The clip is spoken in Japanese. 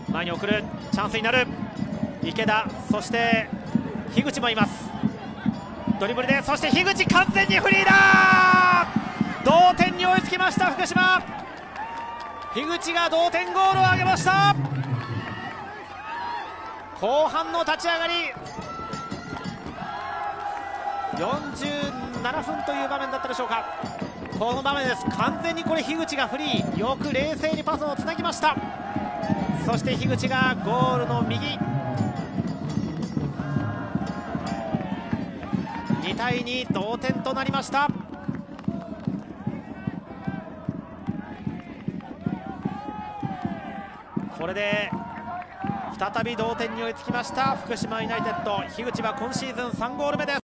前に送るチャンスになる。池田、そして樋口もいます。ドリブルで、そして樋口完全にフリーだ。同点に追いつきました福島。樋口が同点ゴールを挙げました。後半の立ち上がり47分という場面だったでしょうか。この場面です。完全にこれ樋口がフリー、よく冷静にパスをつなぎました。そして樋口がゴールの右。2対2同点となりました。これで再び同点に追いつきました福島ユナイテッド。樋口は今シーズン3ゴール目です。